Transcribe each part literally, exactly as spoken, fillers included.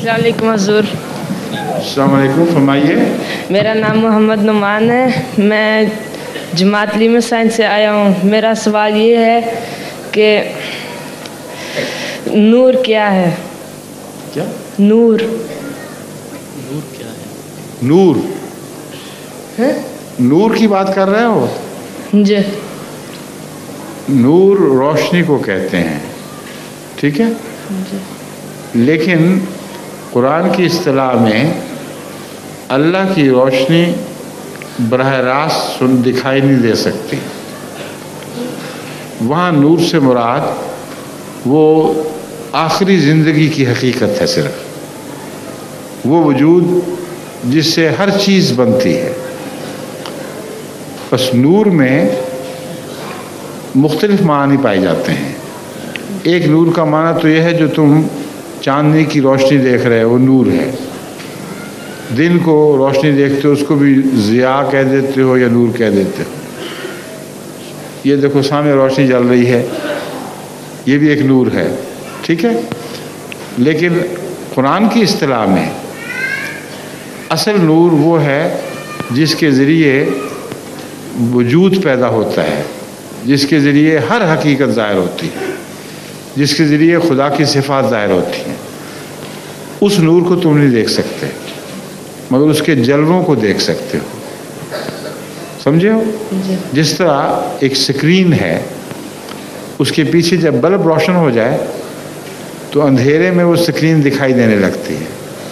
السلام علیکم حضور. السلام علیکم. فرمائیے. میرا نام محمد نعمان ہے. میں جماعت علم سائنس سے آیا ہوں. میرا سوال یہ ہے کہ نور کیا ہے؟ کیا نور؟ نور کیا ہے؟ نور ہے؟ نور کی بات کر رہے ہو؟ جی. نور روشنی کو کہتے ہیں, ٹھیک ہے. جی. لیکن قرآن کی اصطلاح میں اللہ کی روشنی براہ راست سن دکھائی نہیں دے سکتی. وہاں نور سے مراد وہ آخری زندگی کی حقیقت ہے, صرف وہ وجود جس سے ہر چیز بنتی ہے. بس نور میں مختلف معنی پائے جاتے ہیں. ایک نور کا معنی تو یہ ہے جو تم چاندنی کی روشنی دیکھ رہے ہو, وہ نور ہے. دن کو روشنی دیکھتے ہو اس کو بھی ضیاء کہہ دیتے ہو یا نور کہہ دیتے ہو. یہ دیکھو سامنے روشنی جل رہی ہے, یہ بھی ایک نور ہے, ٹھیک ہے. لیکن قرآن کی اصطلاح میں اصل نور وہ ہے جس کے ذریعے وجود پیدا ہوتا ہے, جس کے ذریعے ہر حقیقت ظاہر ہوتی ہے, جس کے ذریعے خدا کی صفات ظاہر ہوتی ہیں. اس نور کو تم نہیں دیکھ سکتے مگر اس کے جلووں کو دیکھ سکتے ہو. سمجھے ہو؟ جس طرح ایک سکرین ہے, اس کے پیچھے جب بلب روشن ہو جائے تو اندھیرے میں وہ سکرین دکھائی دینے لگتی ہے,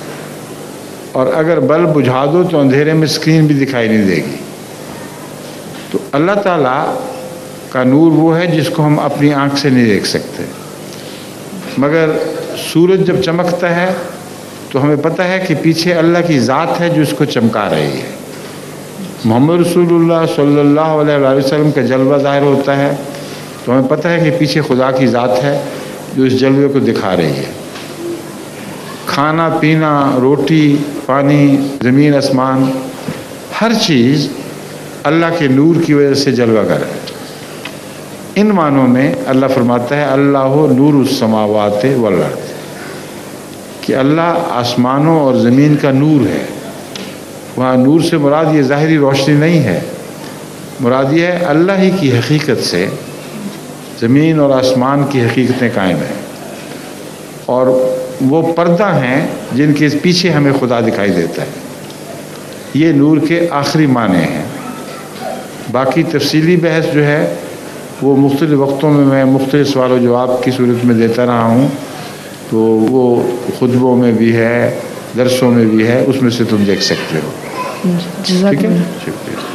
اور اگر بلب بجھا دو تو اندھیرے میں سکرین بھی دکھائی نہیں دے گی. تو اللہ تعالیٰ کا نور وہ ہے جس کو ہم اپنی آنکھ سے نہیں دیکھ سکتے, مگر سورج جب چمکتا ہے تو ہمیں پتہ ہے کہ پیچھے اللہ کی ذات ہے جو اس کو چمکا رہی ہے. محمد رسول اللہ صلی اللہ علیہ وسلم کا جلوہ ظاہر ہوتا ہے تو ہمیں پتہ ہے کہ پیچھے خدا کی ذات ہے جو اس جلوے کو دکھا رہی ہے. کھانا پینا, روٹی پانی, زمین آسمان, ہر چیز اللہ کے نور کی وجہ سے جلوہ گر ہے. ان معنوں میں اللہ فرماتا ہے اللہ نور السماوات والارض, کہ اللہ آسمانوں اور زمین کا نور ہے. وہاں نور سے مراد یہ ظاہری روشنی نہیں ہے, مراد یہ ہے اللہ ہی کی حقیقت سے زمین اور آسمان کی حقیقتیں قائم ہیں, اور وہ پردہ ہیں جن کے پیچھے ہمیں خدا دکھائی دیتا ہے. یہ نور کے آخری معنی ہیں. باقی تفصیلی بحث جو ہے وہ مختلف وقتوں میں میں مختلف سوال و جواب کی صورت میں دیتا رہا ہوں, تو وہ خطبوں میں بھی ہے, درسوں میں بھی ہے, اس میں سے تم دیکھ سکتے ہو. ٹھیک ہے, شکریہ.